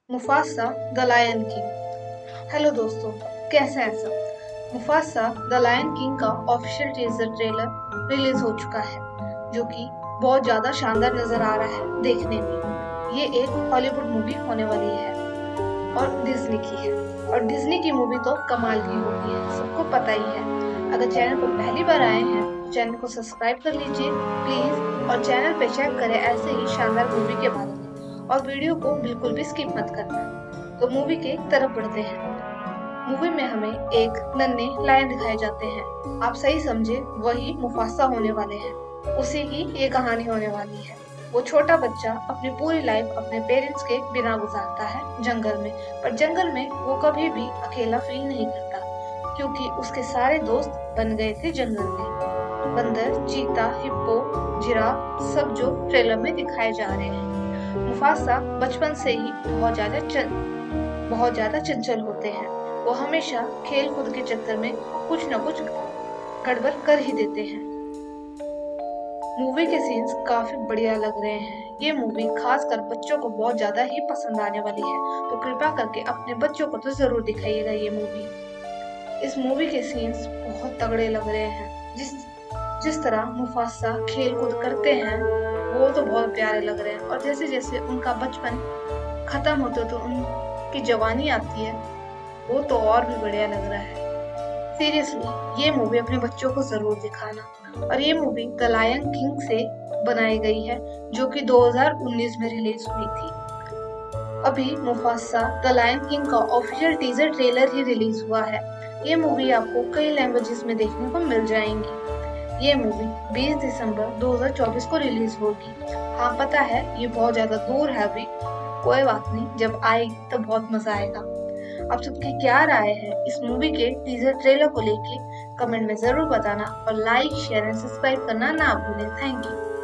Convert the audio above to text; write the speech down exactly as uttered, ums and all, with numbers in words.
Mufasa the Lion King. Hello दोस्तों, कैसे हैं सब। मुफासा द लायन किंग का ऑफिशियल टीजर ट्रेलर रिलीज हो चुका है, जो कि बहुत ज्यादा शानदार नजर आ रहा है देखने में। ये एक हॉलीवुड मूवी होने वाली है और डिज्नी की है, और डिज्नी की मूवी तो कमाल की होती है, सबको पता ही है। अगर चैनल पर पहली बार आए हैं तो चैनल को सब्सक्राइब कर लीजिए प्लीज, और चैनल पे चेक करें ऐसे ही शानदार मूवी के बारे में, और वीडियो को बिल्कुल भी स्किप मत करना। तो मूवी के तरफ बढ़ते हैं। मूवी में हमें एक नन्हे लायन दिखाए जाते हैं। आप सही समझे, वही मुफासा होने वाले हैं, उसी की ये कहानी होने वाली है। वो छोटा बच्चा अपनी पूरी लाइफ अपने पेरेंट्स के बिना गुजारता है जंगल में, पर जंगल में वो कभी भी अकेला फील नहीं करता, क्योंकि उसके सारे दोस्त बन गए थे जंगल में। बंदर, चीता, हिप्पो, जिराफ, सब जो ट्रेलर में दिखाए जा रहे हैं। मुफासा बचपन से ही बहुत ज्यादा चल बहुत ज्यादा चंचल होते हैं। वो हमेशा खेल कूद के चक्कर में कुछ न कुछ गड़बड़ कर ही देते हैं। मूवी के सीन्स काफी बढ़िया लग रहे हैं। ये मूवी खासकर बच्चों को बहुत ज्यादा ही पसंद आने वाली है, तो कृपया करके अपने बच्चों को तो जरूर दिखाइएगा ये मूवी। इस मूवी के सीन्स बहुत तगड़े लग रहे हैं। जिस जिस तरह मुफासा खेल कूद करते हैं वो तो बहुत प्यारे लग रहे हैं, और जैसे जैसे उनका बचपन खत्म होता तो उनकी जवानी आती है, वो तो और भी बढ़िया लग रहा है। सीरियसली ये मूवी अपने बच्चों को जरूर दिखाना। और ये मूवी द लायन किंग से बनाई गई है, जो कि दो हज़ार उन्नीस में रिलीज हुई थी। अभी मुफासा द लायन किंग का ऑफिशियल टीजर ट्रेलर ही रिलीज हुआ है। ये मूवी आपको कई लैंग्वेजेस में देखने को मिल जाएंगी। ये मूवी बीस दिसंबर दो हज़ार चौबीस को रिलीज होगी। हाँ पता है, ये बहुत ज्यादा दूर है अभी, कोई बात नहीं, जब आएगी तो बहुत मजा आएगा। आप सबकी क्या राय है इस मूवी के टीजर ट्रेलर को लेके, कमेंट में जरूर बताना, और लाइक, शेयर एंड सब्सक्राइब करना ना भूलें। Thank you.